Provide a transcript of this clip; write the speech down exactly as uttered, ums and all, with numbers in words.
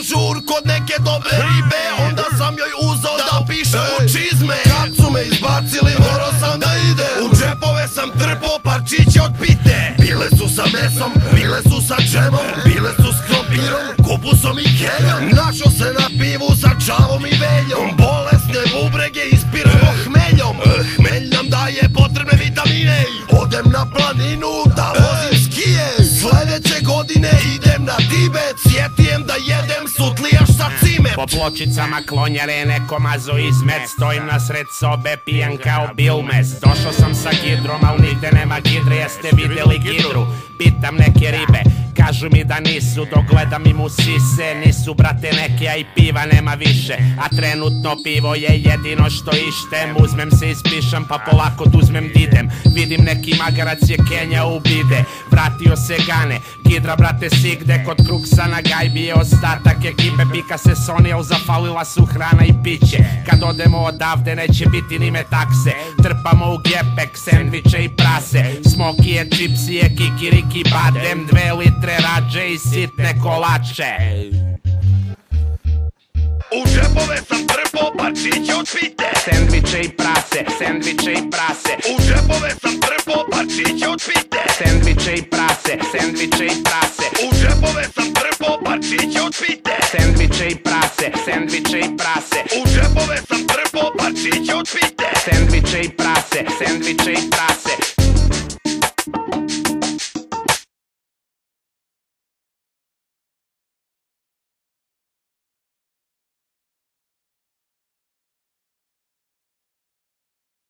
žur kod neke dobre ribe, onda sam joj uzao da pišem u čizme. Kad su me izbacili morao sam da idem, u džepove sam trpao parčiće od pite. Bile su sa mesom, bile su sa džemom, bile su s krompirom, kupusom i kenjom. Našao se na pivu sa čavom i veljom, bolesne bubrege ispiramo hmeljom. Hmelj nam daje potrebne vitamine, odem na planinu da vozim skije. Sledeće godine idem na Tibet, sjetijem da jedem sutlijaš sa cimet. Po pločicama klonjare neko mazo izmet, stojim na sred sobe, pijan kao Bilmes. Došao sam sa gidrom, al nigde nema gidre, jeste videli gidru? Pitam neke ribe, kažu mi da nisu, dok gledam im u sise. Nisu brate neke, a i piva nema više, a trenutno pivo je jedino što ištem. Uzmem se ispišam pa polako duzmem didem, vidim neki magarac je Kenja ubide. Vratio se Gane, gidra brate sigde, kod Kruksa na gajbi je ostatak ekipe. Pika se Sonija, zafalila su hrana i piće, kad odemo odavde neće biti ni me takse. Trpamo u gepek sendviče i prase, smokije, čipsije, kikiriki, badem, dve litre rađe i sitne kolače. U džepove sam trpao parčiće od pite, sendviče i prase, sendviče i prase. U džepove sam trpao parčiće od pite, sendviče i prase, sendviče i prase. U džepove sam trpao parčiće od pite, sendviče i prase, sendviče i prase. U džepove sam trpao parčiće od pite, sendviče i prase, sendviče i prase.